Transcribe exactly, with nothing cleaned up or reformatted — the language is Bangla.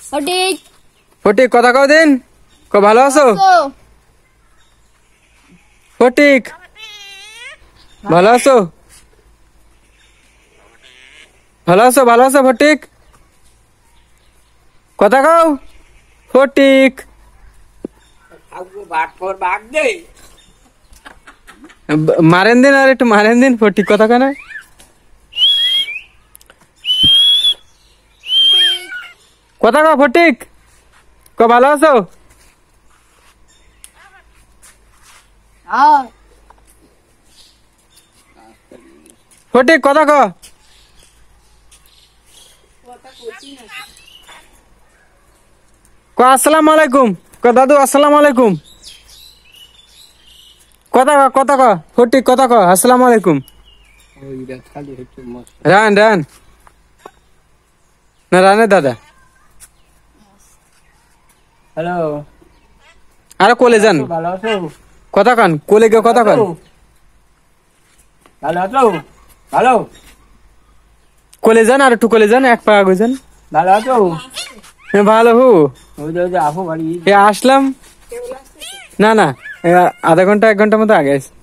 ফটিক ফটিক কথা কও দিন ক ভালো আছো ফটিক ভালো আছো ভালো আছো ভালো আছো ফটিক কথা কও ফটিক মারেন দিন আর একটু মারেন দিন ফটিক কথা কেন কথা কও ফটিক ক ভালো আছো ফটিক কথা ক আসসালামু আলাইকুম ক দাদু আসসালামু আলাইকুম কথা ক কথা ক ফটিক কথা ক আসসালামু আলাইকুম রান রান না রানে দাদা হ্যালো আরে কোলে যান ভালো আছো কথা কান কোলে গিয়ে কথা কান ভালো আছো ভালো কোলে যান আর একটু কোলে যান এক পা আগে যান ভালো আছো হ্যাঁ ভালো হু ওই যে আপু বাড়ি এ আসলাম না না এ আধা ঘন্টা এক ঘন্টার মতো আগে আসি